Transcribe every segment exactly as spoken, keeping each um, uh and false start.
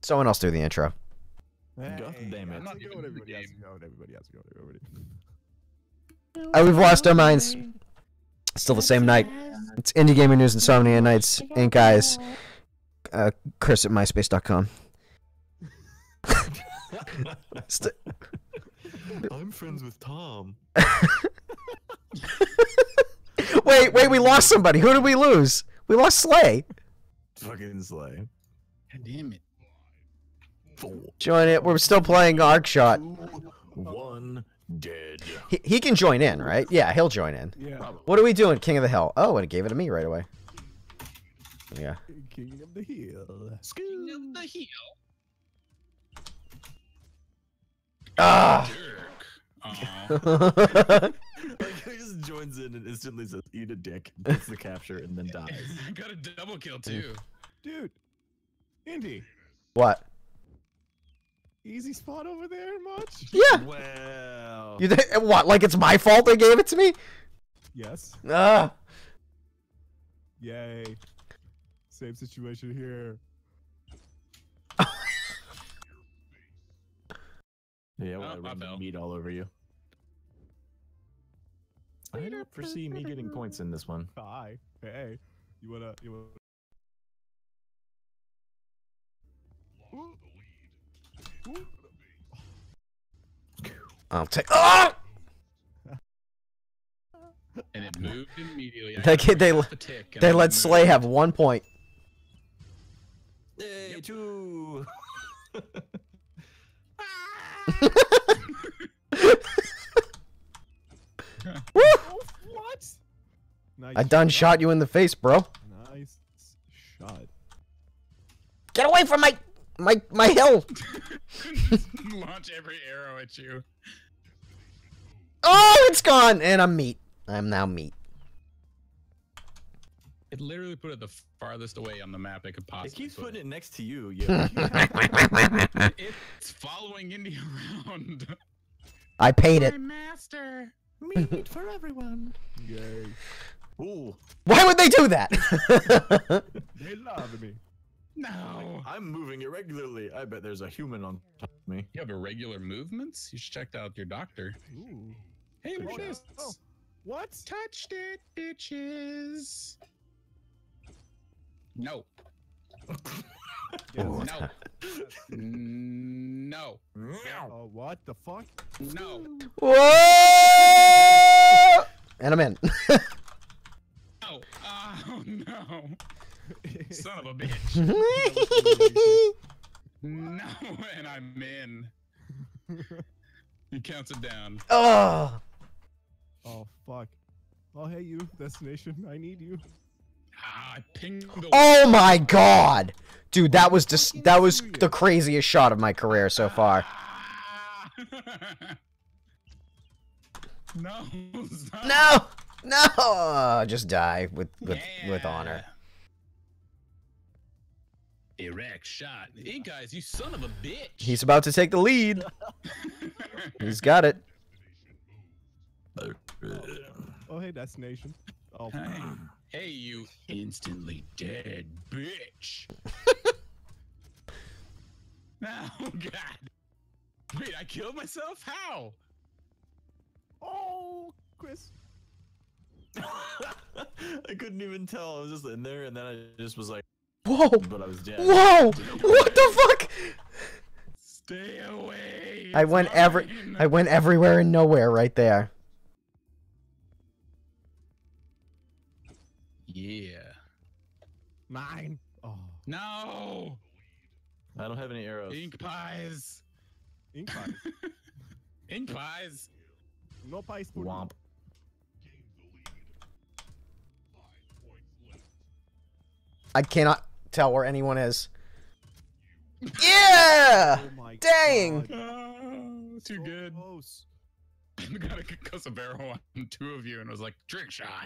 Someone else do the intro. Hey, God damn it. I'm not going. Everybody has to go. Everybody has to go. Everybody. Oh, we've lost our minds. Still the same night. It's Indie Gaming News, Insomnia Knights, InkEyes, uh, Chris at myspace dot com. I'm friends with Tom. Wait, wait, we lost somebody. Who did we lose? We lost Slay. Fucking Slay. God damn it. Four. Join it. We're still playing Arkshot. One dead. He, he can join in, right? Yeah, he'll join in. Yeah. What are we doing, King of the Hill? Oh, and it gave it to me right away. Yeah. King of the Hill. King of the heel. Ah! Jerk. Like, he just joins in and instantly says, eat a dick, gets the capture, and then dies. I got a double kill too. Dude. Indy. What? Easy spot over there, much? Yeah. Well. You think what? Like it's my fault they gave it to me? Yes. Ah. Yay. Same situation here. Yeah, well, Oh, I I run fell. meat all over you. I don't foresee me getting points in this one. Hi. Hey. You wanna? You wanna? Ooh. Ooh. I'll take. Ah! And it moved immediately. I They- got they- off the tick and They then let it Slay moved. have one point. Yay, two! Woo! Oh, what? Nice. I done shot you in the face, bro. Nice shot. Get away from my my my hill. Just launch every arrow at you. Oh, it's gone, and I'm meat. I'm now meat. It literally put it the farthest away on the map it could It possibly keeps put putting it. it next to you. Yeah. It's following Indy around. I paid it. My master. Meat for everyone. Yay. Ooh. Why would they do that? They love me. No. I'm moving irregularly. I bet there's a human on top of me. You have irregular movements? You should check out your doctor. Ooh. Hey, look Oh, at this. oh. What? Touched it, bitches. No. Yes. Ooh. No. No. Oh, what the fuck? No. Whoa! And I'm in. No. Oh, no. Son of a bitch. No, and I'm in. He counts it down. Oh. Oh, fuck. Oh, hey, you. Destination. I need you. Ah, I pinged the Oh my god. Dude, that was just that was the craziest shot of my career so far. Ah! No. Stop. No. No. Just die with with with honor. Erect shot. InkEyes, you son of a bitch. He's about to take the lead. He's got it. Oh, hey, destination. Oh, Hey, hey, you instantly dead bitch. Oh, God. Wait, I killed myself? How? oh, Chris. I couldn't even tell. I was just in there, and then I just was like, Whoa. but I was dead. Whoa. What the fuck? Stay away. I it's went every mine. I went everywhere and nowhere right there. Yeah. Mine. Oh, No. I don't have any arrows. Ink pies. ink pies. Ink pies. No pies for Womp. I cannot tell where anyone is. Yeah! Oh my Dang. God. Oh, too So good. Close. I got a cuss a barrel on two of you and was like, trick shot.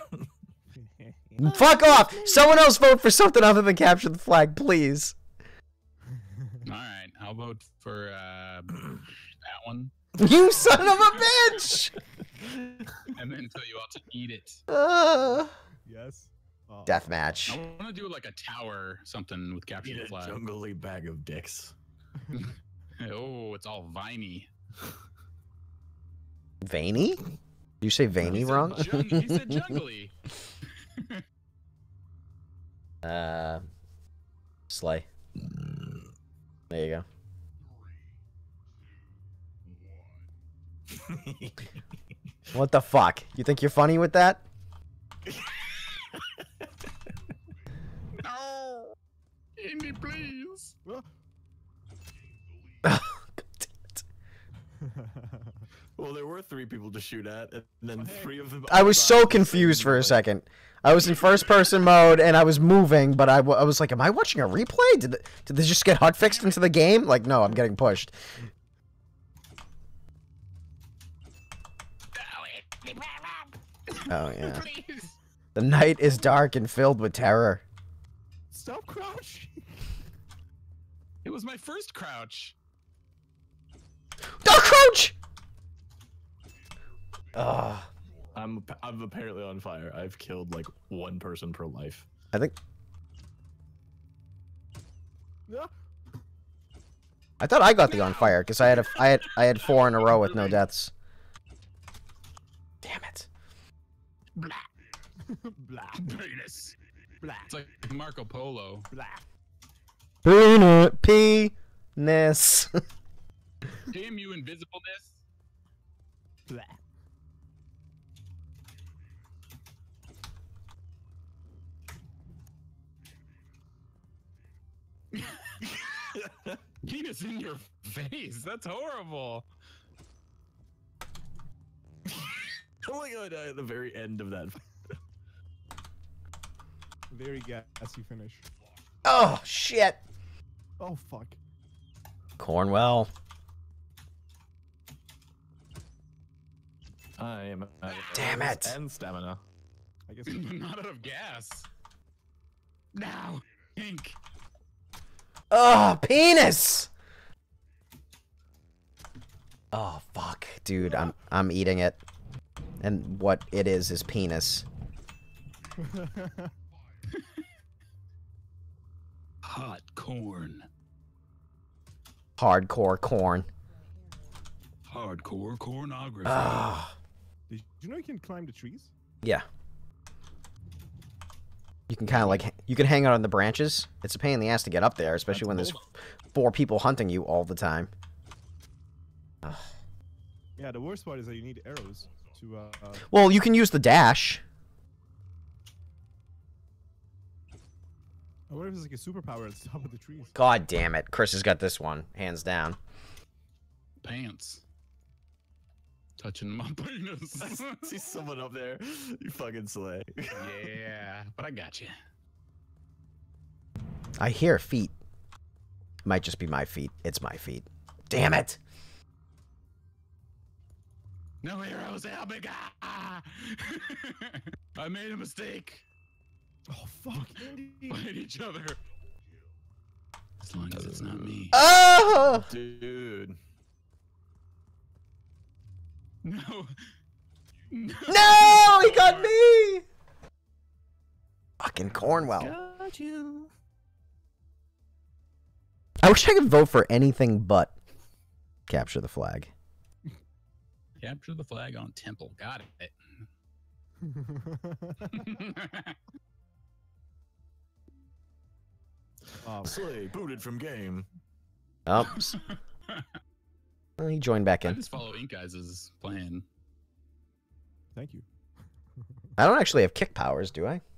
Fuck off! Someone else vote for something other than capture the flag, please. All right, I'll vote for uh, that one, You son of a bitch! and then tell you all to eat it. Uh, Yes. Oh. Deathmatch. I want to do like a tower something with capture Eat the a flag. jungly bag of dicks. Oh, it's all viney. Veiny? Did you say veiny He said wrong? jung- he said jungly. uh, Slay. There you go. What the fuck? You think you're funny with that? No! Indy, please! Oh. God damn it. Well, there were three people to shoot at, and then three of them. I was so died confused for a instantly. second. I was in first person mode and I was moving, but I, w I was like, am I watching a replay? Did, th did they just get hotfixed into the game? Like, no, I'm getting pushed. Oh, yeah. Please! The night is dark and filled with terror. Stop crouching. It was my first crouch. Don't crouch! Ugh. I'm I'm apparently on fire. I've killed like one person per life. I think... No. I thought I got the on fire, because I had a, I had I had four in a row with no deaths. Damn it. Blah. Blah. Penis. Blah. It's like Marco Polo. Blah. Penis. Penis. Damn you, invisibleness. Blah. Penis in your face. That's horrible. Oh my god! At the very end of that. Very gassy finish. Oh, shit. Oh fuck. Cornwell. I am. out of Damn arrows it. And stamina. I guess. I'm not out of gas. Now, Ink. Oh, penis. Oh, fuck. Dude, I'm I'm eating it. And what it is is penis. Hot corn. Hardcore corn. Hardcore cornography. Ah. Did you know you can climb the trees? Yeah. You can kind of like, you can hang out on the branches. It's a pain in the ass to get up there, especially That's when there's cool. four people hunting you all the time. Ugh. Yeah, the worst part is that you need arrows to. Uh, uh, Well, you can use the dash. I wonder if it's like a superpower at the top of the trees. God damn it. Chris has got this one, hands down. Pants. Touching my penis. I see someone up there. You fucking slay. Yeah, but I got you. I hear feet. Might just be my feet. It's my feet. Damn it. No arrows, Albig. Ah! I made a mistake. Oh fuck, Andy. Fight each other. As long as it's not me. Oh! Dude. No. No. No! He got me! Fucking Cornwell. Got you. I wish I could vote for anything but capture the flag. Capture the flag on temple. Got it. Oh, Slay booted from game. Oh. Well, he joined back I in. just follow InkEyes' plan. thank you. I don't actually have kick powers, do I?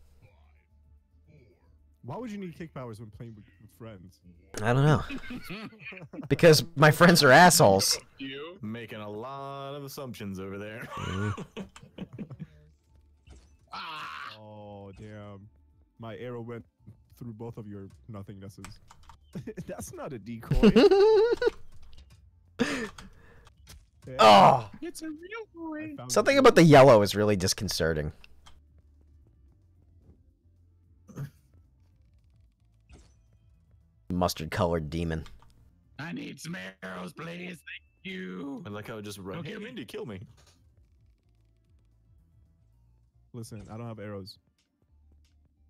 Why would you need kick powers when playing with, with friends? I don't know. Because my friends are assholes. You? Making a lot of assumptions over there. Ah! Oh damn, my arrow went through both of your nothingnesses. That's not a decoy. Yeah. Oh! It's a real I boy. found Something it. about the yellow is really disconcerting. Mustard colored demon. I need some arrows, please. Thank you. I like how it just run. Okay. Hey, Mindy, kill me. Listen, I don't have arrows.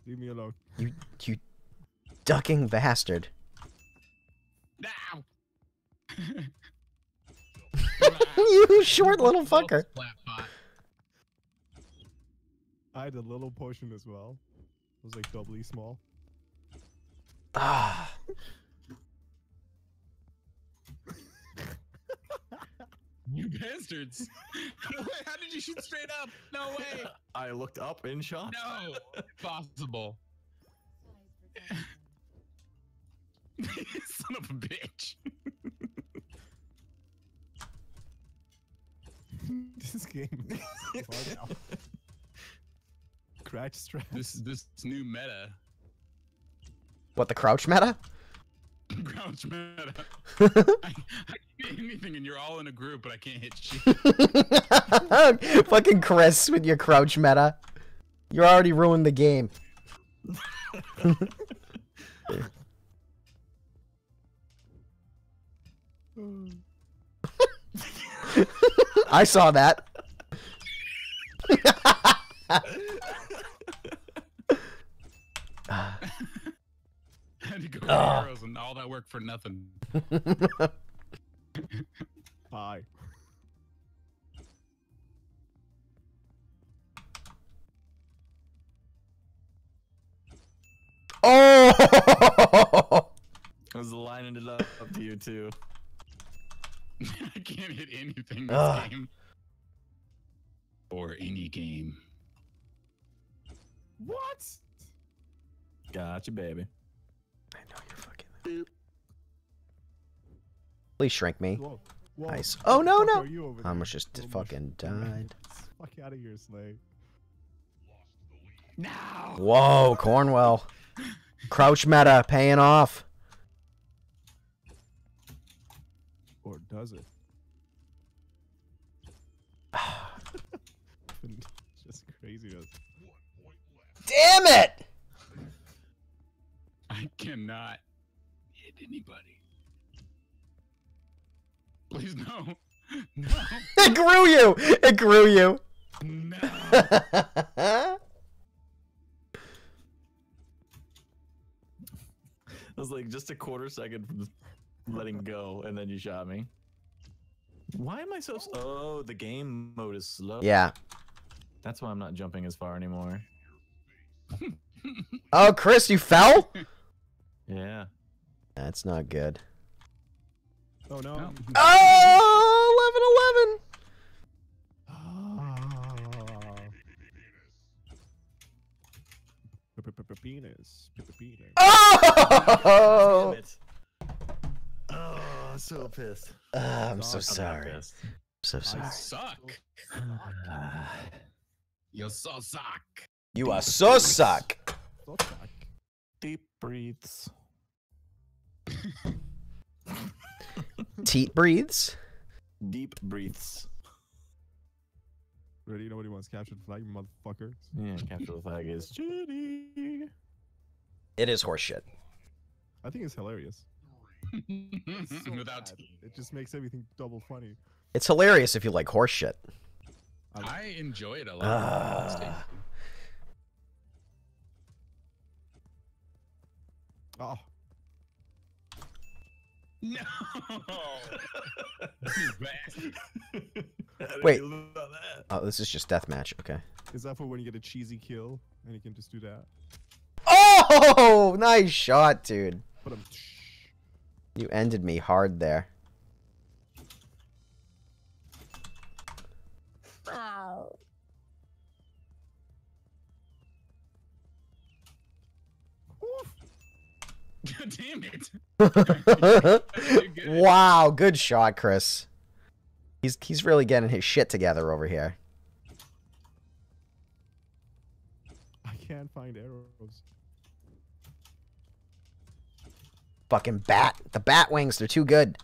Leave me alone. You, you ducking bastard. Now. You short little fucker. I had a little potion as well. It was like doubly small. Ah. You bastards! Wait, how did you shoot straight up? No way! I looked up and shot. No! Possible. Son of a bitch. This game is hard now. Crouch strap. This this new meta. What, the crouch meta? Crouch meta. I, I can hit anything and you're all in a group, but I can't hit shit. Fucking Chris with your crouch meta. You already ruined the game. I saw that. I had to go with Ah. arrows and all that work for nothing. Bye. Oh! I was lining it up, up to you too. I can't hit anything in this Ugh. game. Or any game. What? Gotcha, baby. I know you're fucking. Please shrink me. Whoa. Whoa. Nice. Oh no Fuck no! are you over I there? almost just Oh, fucking mush- died. Fuck out of here, Slay. Now! Whoa, Cornwell. Crouch meta paying off. Or does it? Just craziness. Damn it! I cannot hit anybody. Please no. No. It grew you! It grew you! No. I was like just a quarter second from letting go, and then you shot me. Why am I so? s- Oh, the game mode is slow. Yeah. That's why I'm not jumping as far anymore. Oh, Chris, you fell? Yeah. That's not good. Oh no. No. Oh, Penis. Penis. Oh! Damn it. Oh, I'm so pissed. Ah, I'm so I'm not sorry. pissed. So sorry. I suck. You so suck. You are so suck. So suck. Deep breaths. Teat breathes. Deep breaths. Ready? Nobody wants captured flag, motherfucker. Yeah, capture the flag is shitty. It is horseshit. I think it's hilarious. It's so Without bad. It just makes everything double funny. It's hilarious if you like horseshit. I enjoy it a lot. Ah. Oh. No. You bastard. I didn't Wait. know about that. Oh, this is just deathmatch. Okay. Is that for when you get a cheesy kill and you can just do that? Oh, nice shot, dude. But I'm. You ended me hard there. Ow. God damn it. Wow, good shot, Chris. He's he's really getting his shit together over here. I can't find arrows. Fucking bat. The bat wings, they're too good.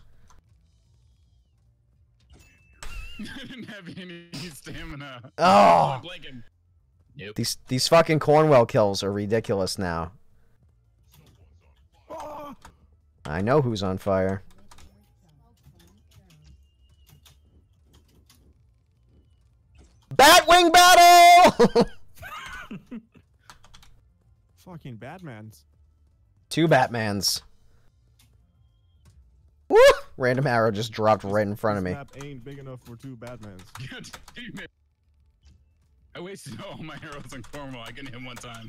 I didn't have any stamina. Oh. I'm blanking. Nope. These these fucking Cornwell kills are ridiculous now. Ah! I know who's on fire. Batwing battle! fucking Batmans. Two Batmans. Woo! Random arrow just dropped right in front of me. This map ain't big enough for two Batmans. God damn it. I wasted all my arrows on Cornwall. I can hit him one time.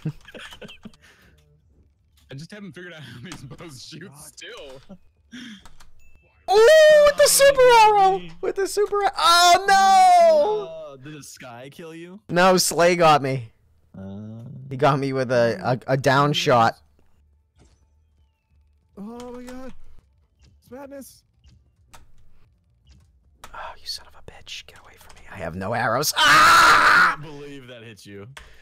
I just haven't figured out how these bows shoot still. Ooh, with the super arrow! With the super arrow. Oh, no! Uh, did the sky kill you? No, Slay got me. Uh, He got me with a, a, a down shot. Oh my god. It's madness. Oh, you son of a bitch. Get away from me. I have no arrows. I Ah! can't believe that hit you.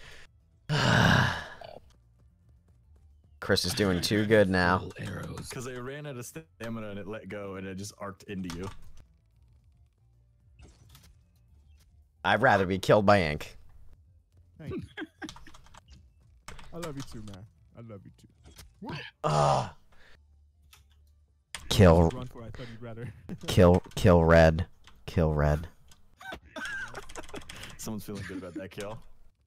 Chris is doing too good now. Little arrows. Because I ran out of stamina and it let go and it just arced into you. I'd rather be killed by ink. Hey. I love you too, man. I love you too. Ugh. Kill, Run for it. I thought you'd rather. kill, kill red. Kill red. Someone's feeling good about that kill.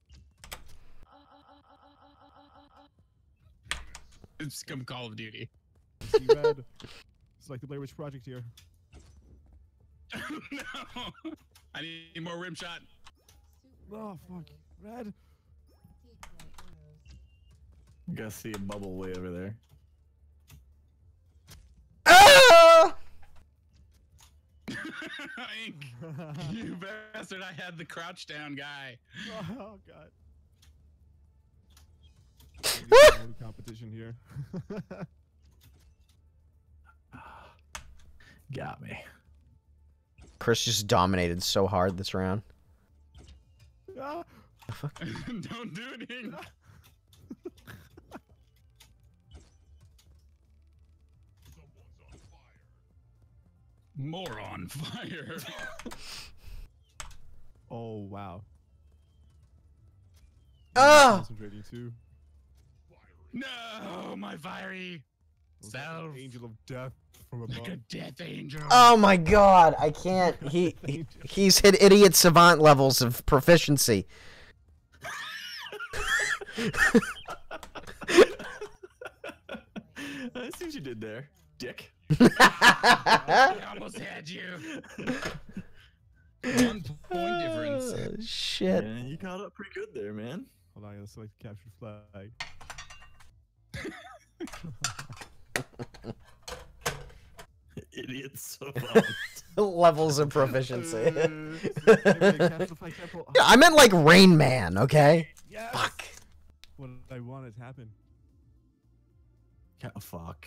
It's come Call of Duty. See red. It's like the Blair Witch Project here. No! I need more rim shot. Oh fuck. Red. You gotta see a bubble way over there. Ah! Ink, you bastard! I had the crouch down guy. Oh god. Any competition here. Got me. Chris just dominated so hard this round. Ah. Don't do it, Ink. More on fire. Oh wow. Oh! Concentrating too. No, my fiery Was that self. an angel of death from above. Like a death angel. Oh my god, I can't. He, he he's hit idiot savant levels of proficiency. I see what you did there, dick. I almost had you. One point difference. Oh, shit. Yeah, you caught up pretty good there, man. Hold on, I gotta select the captured flag. Idiots. So Levels of proficiency. Uh, capture the flag temple. Yeah, I meant like Rain Man, okay? Yes! Fuck. What I wanted to happen. Yeah, fuck.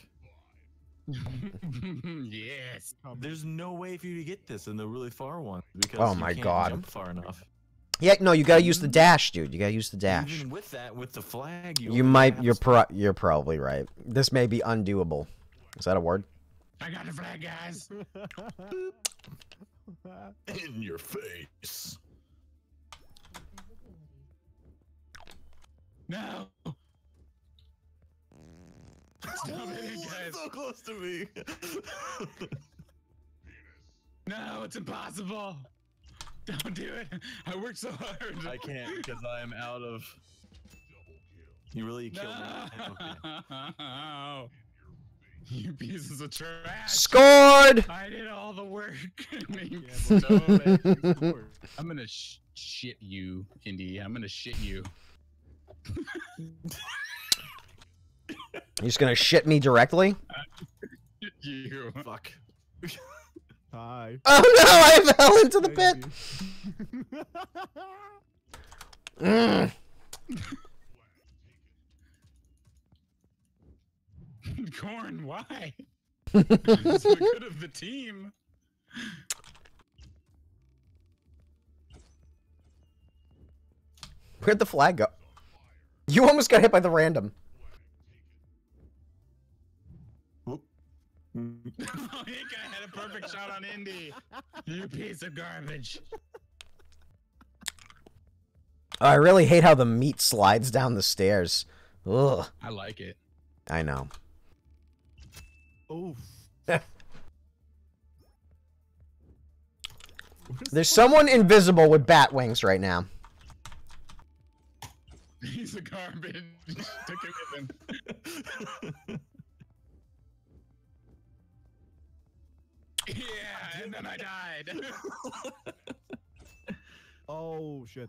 Yes. There's no way for you to get this in the really far one because Oh you my can't God. jump far enough. Yeah, no, you gotta use the dash, dude. You gotta use the dash. Even with that, with the flag, you, You only might. have You're to- pro. You're probably right. This may be undoable. Is that a word? I got the flag, guys. in your face. No. Stop it, guys. So close to me. No, it's impossible. Don't do it. I worked so hard. I can't because I am out of. You really killed me. No. You pieces of trash. Scored. I did all the work. Yeah, So bad. but scored. I'm gonna sh shit you, Indy. I'm gonna shit you. You're just gonna shit me directly? Shit you. Fuck. Hi. Oh no! I fell into the pit. Mm. Corn, why? It's the good of the team. Where'd the flag go? You almost got hit by the random. Oh, I think I had a perfect shot on Indy. You piece of garbage. Oh, I really hate how the meat slides down the stairs. Ugh. I like it. I know. Oof. There's someone invisible with bat wings right now. He's piece of garbage. Took it with him. Yeah, and then I died. Oh shit.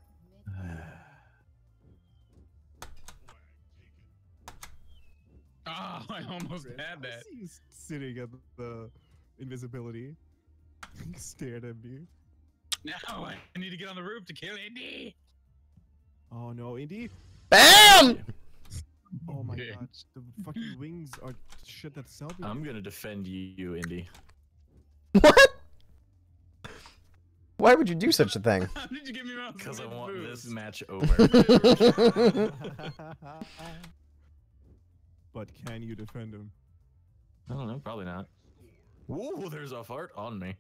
Oh, I almost had I that. see you s- sitting at the invisibility. He stared at me. Now I need to get on the roof to kill Indy. Oh no, Indy. Bam! Oh my Yeah. god, the fucking wings are shit that's selling. I'm gonna defend you, Indy. What? Why would you do such a thing? How did you give me mouse? Because I want boost? this match over. But can you defend him? I don't know, probably not. Whoa, there's a fart on me.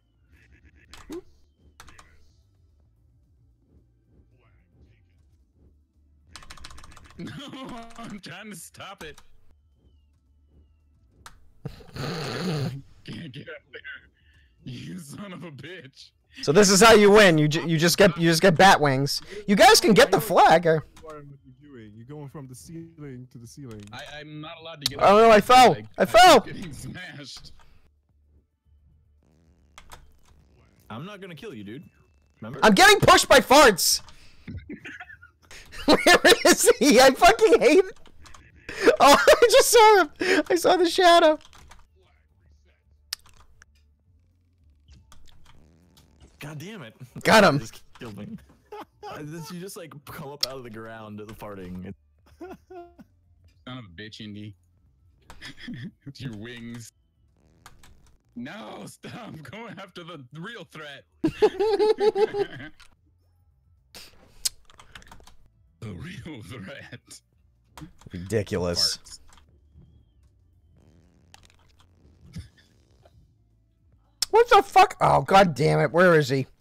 No, I'm trying to stop it. Can't get up there. You son of a bitch. So this is how you win. You ju you just get you just get bat wings. You guys can get the flag. Or... You are what you're doing. You're going from the ceiling to the ceiling. I, I'm not allowed to get Oh no! I fell. Like, I I'm fell. Getting smashed. I'm not gonna kill you, dude. Remember? I'm getting pushed by farts. Where is he? I fucking hate it. Oh, I just saw him. I saw the shadow. God damn it. Got him. Just killed me. Uh, this- you just like come up out of the ground to the farting. It- Son of a bitch, Indy. With your wings. No, stop. I'm going after the real threat. The real threat. Ridiculous. Farts. What the fuck? Oh, god damn it. Where is he?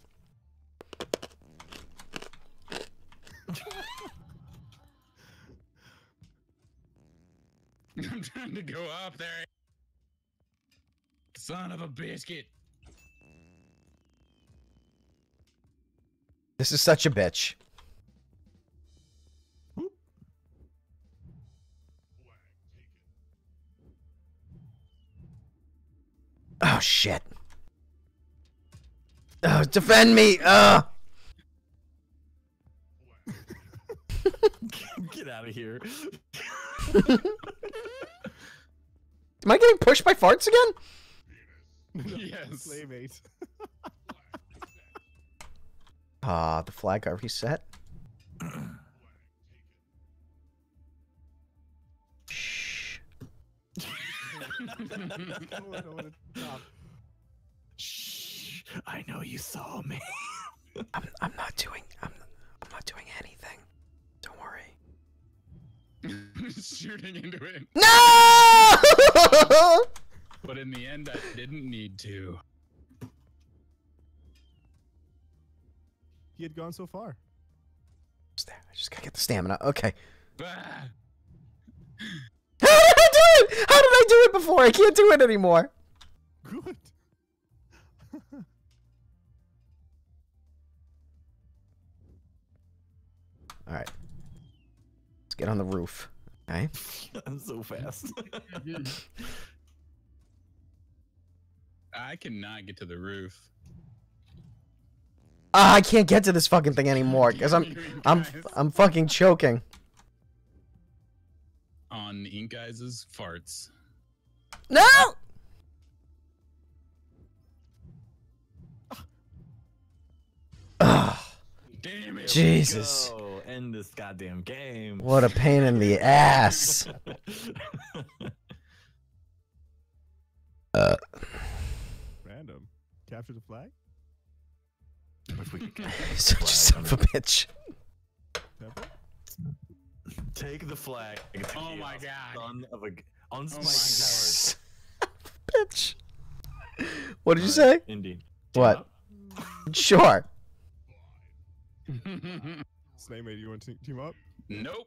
I'm trying to go up there. Son of a biscuit. This is such a bitch. Oh, shit. Oh, defend me! Uh. Get out of here. Am I getting pushed by farts again? Yes. Playmate. Ah, the flag got reset. Shh. Shh. I know you saw me. I'm I'm not doing I'm I'm not doing anything. Don't worry. Shooting into it. No! But in the end, I didn't need to. He had gone so far. Just there. I just gotta get the stamina. Okay. Ah. How did I do it? How did I do it before? I can't do it anymore. Good. All right. Let's get on the roof. Okay. I'm so fast. I cannot get to the roof. Ah, I can't get to this fucking thing anymore because I'm I'm I'm fucking choking. On InkEyes' farts. No! Ugh. Damn it. Jesus. Go. End this goddamn game. What a pain in the ass. Uh. Random. Capture the flag? If we could Such a son of a bitch. Pepper? take the flag. Oh my god. Son of a g- on Oh my spike Bitch. What did you towers. say? Indeed. What? Sure. Snaymate, you want to team up? Nope.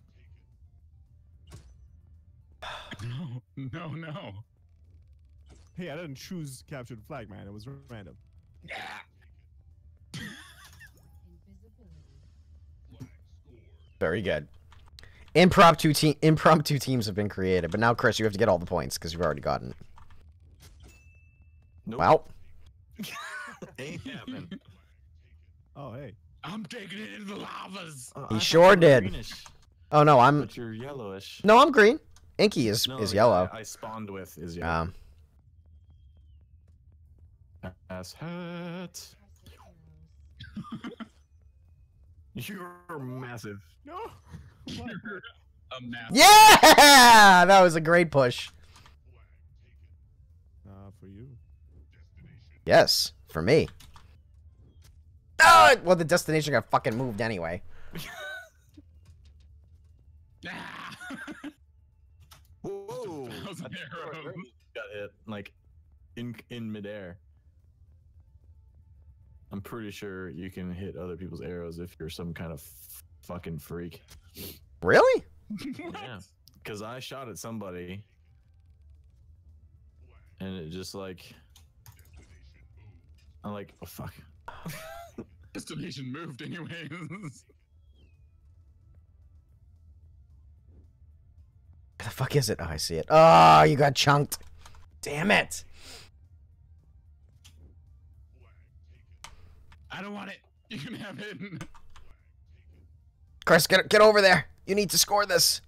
No, no, no. Hey, I didn't choose capture the flag, man. It was random. Yeah. Very good. Impromptu team impromptu teams have been created, but now Chris, you have to get all the points because you've already gotten it. Nope. Well, Ain't happening. Oh, hey. I'm taking it into the lavas. Uh, He I thought sure you were did. greenish, oh no, I'm but you're yellowish. no, I'm green. Inky is No, is yeah, yellow. I, I spawned with is yellow. Um, Ass hat. You're massive. No. You're a massive. yeah, that was a great push. Uh, for you. Yes, for me. Oh, well, the destination got fucking moved anyway. Ah! Whoa! Thousand arrows. Got hit like in in midair. I'm pretty sure you can hit other people's arrows if you're some kind of f- fucking freak. Really? Yeah, because I shot at somebody, and it just like, I'm like, oh fuck. Destination moved anyways. Where the fuck is it? Oh, I see it. Oh, you got chunked. Damn it. I don't want it. You can have it. Chris, get get over there. You need to score this.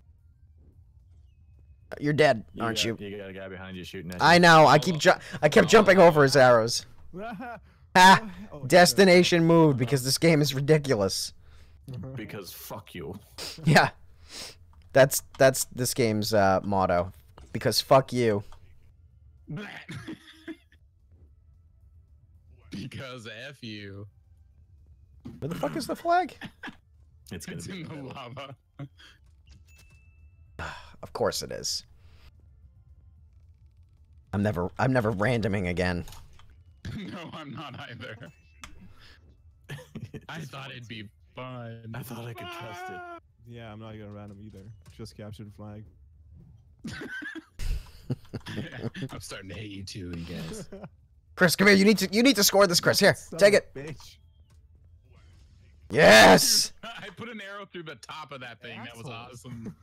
You're dead, You aren't got, you? You got a guy behind you shooting at you. I know. I keep ju I kept jumping over his arrows. Ah, Oh, destination moved because this game is ridiculous. Because fuck you. Yeah. That's that's this game's uh, motto. Because fuck you. Blah. Because F you. Where the fuck is the flag? It's gonna It's be in the middle. lava. Of course it is. I'm never I'm never randoming again. No, I'm not either. I thought it'd be fun. I thought I could trust it. Yeah, I'm not gonna random either. Just capture the flag. I'm starting to hate you too, you guys. Chris, come here. You need to you need to score this, Chris. Here, Son take of it. a Bitch. Yes. I put an arrow through the top of that thing. That was Asshole. awesome.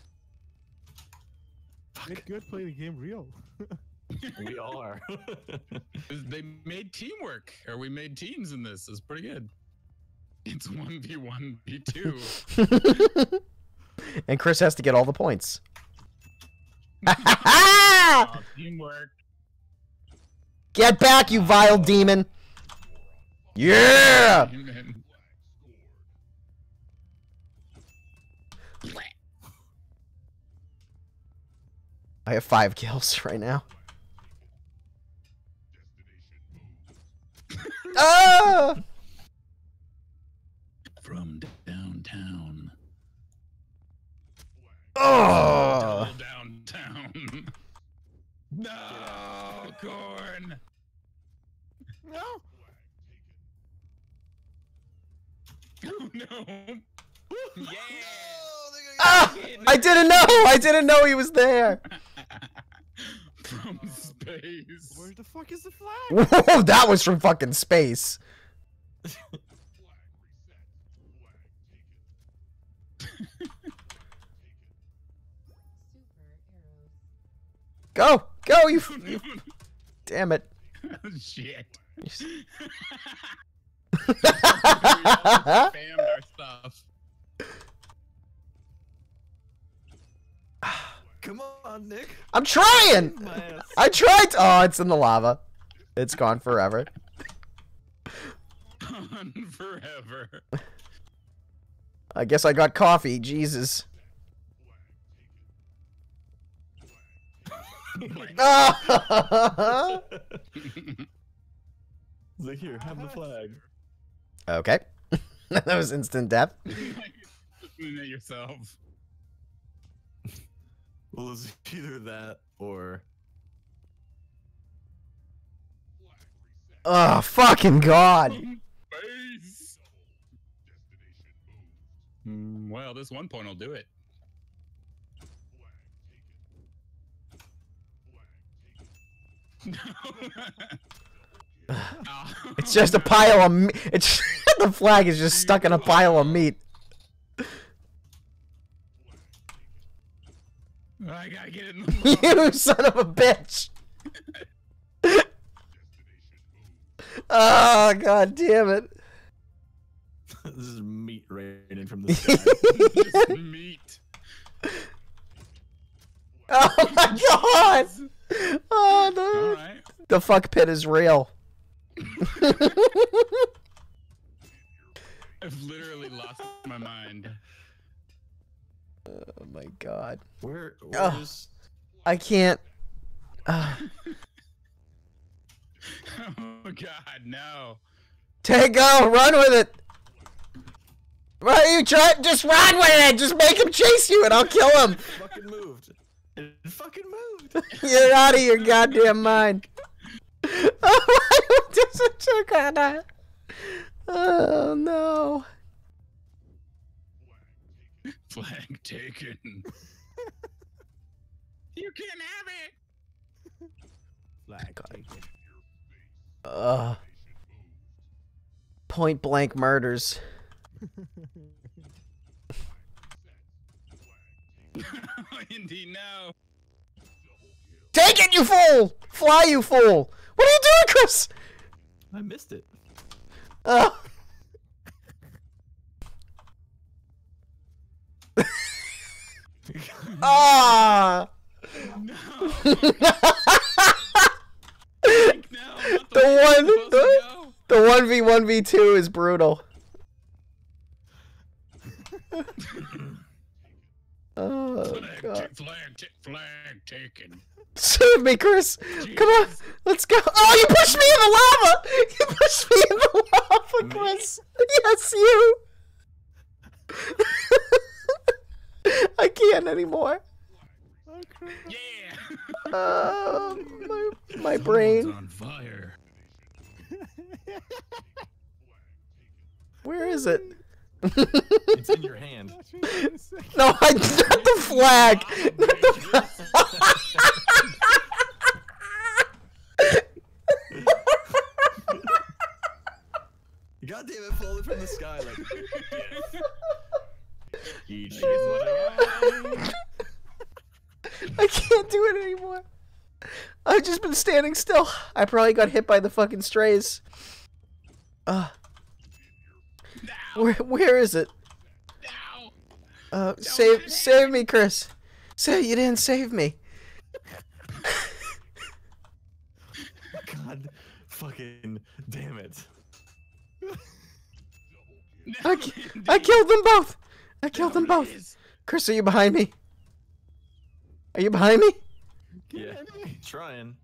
Make good play the game real. We are. They made teamwork, or we made teams in this. It's pretty good. It's one v one v two. And Chris has to get all the points. Oh, teamwork. Get back, you vile demon. Yeah. Amen. I have five kills right now. Ah! From downtown. Oh! Double downtown. No, corn. No. Oh no. Yeah. Ah! I didn't know. I didn't know he was there. From space. Where the fuck is the flag? Whoa, that was from fucking space. Go, go, you. you damn it. Shit. You s- We all spammed our stuff. Come on, Nick. I'm trying. My ass. I tried. To, oh, it's in the lava. It's gone forever. On forever. I guess I got coffee. Jesus. Ah! Like, here, have the flag. Okay. That was instant death. Looking at yourself. Well, it's either that or Oh, fucking God. Space. Mm, well, this one point will do it. No. Oh. It's just a pile of meat. It's the flag is just stuck in a pile of meat. I gotta get it in the You son of a bitch! Oh god damn it! This is meat raining from the sky. Just meat. Oh my god! Oh no! All right. The fuck pit is real. I've literally lost my mind. Oh my god! Where? Oh. Where's? I can't. Uh, Oh god, no. take go! Run with it! Right, you try. Just run with it. Just make him chase you, and I'll kill him. It fucking moved. It fucking moved. You're out of your goddamn mind. Oh, oh no. Flag taken. You can't have it. Flag God. taken. Uh, point blank murders. Indy, no. Take it, you fool! Fly, you fool! What are you doing, Chris? I missed it. Oh. Ah! No. The no, not one, way I'm supposed to the, go. the one v one v two is brutal. Oh Flag, god! ta- flag, ta- flag taken. Save me, Chris! Come on, Jesus. let's go! Oh, you pushed me in the lava! You pushed me in the lava, Me? Chris! Yes, you! I can't anymore. Yeah. Uh, my my Someone's brain. on fire. Where is it? It's in your hand. No, I not the flag. Not the flag. God damn it, falling from the sky like. Each I can't do it anymore. I've just been standing still. I probably got hit by the fucking strays. Uh, where where is it? Now. Uh, save save me, Chris. Say you didn't save me. God fucking damn it. I, ki- I killed them both. I killed them both. Chris, are you behind me? Are you behind me? Yeah, trying.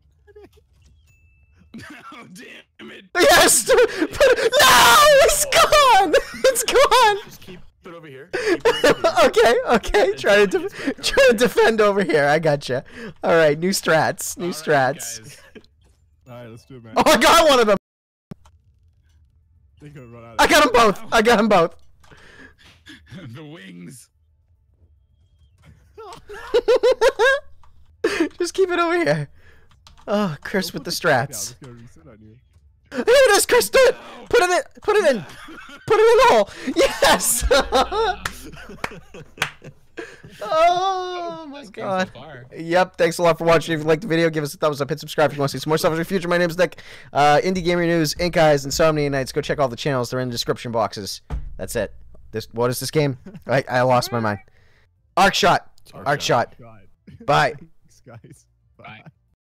No, damn it. Yes! But, no! It's gone! It's gone! Just keep it over here. Keep it over here. Okay, okay. Try to de- try to defend over here. I gotcha. All right, new strats. New All right, strats. guys. Alright, let's do it, man. Oh, I got one of them. They're gonna run out of I got them both. I got them both. The wings. Just keep it over here. Oh, Chris Don't with the put flag down, strats. it's gonna reset on you. Here it is, Chris. Do it. Put it in. Put it in. Put it in the hole. Yes. Oh my Best game god. So far. Yep, thanks a lot for watching. If you liked the video, give us a thumbs up, hit subscribe if you want to see some more stuff in the future. My name is Nick. Uh, Indie Gamer News, InkEyes, Insomnia Knights. Go check all the channels. They're in the description boxes. That's it. This What is this game? I, I lost my mind. Arkshot. Arkshot. Arkshot. God. Bye. Thanks, guys. Bye.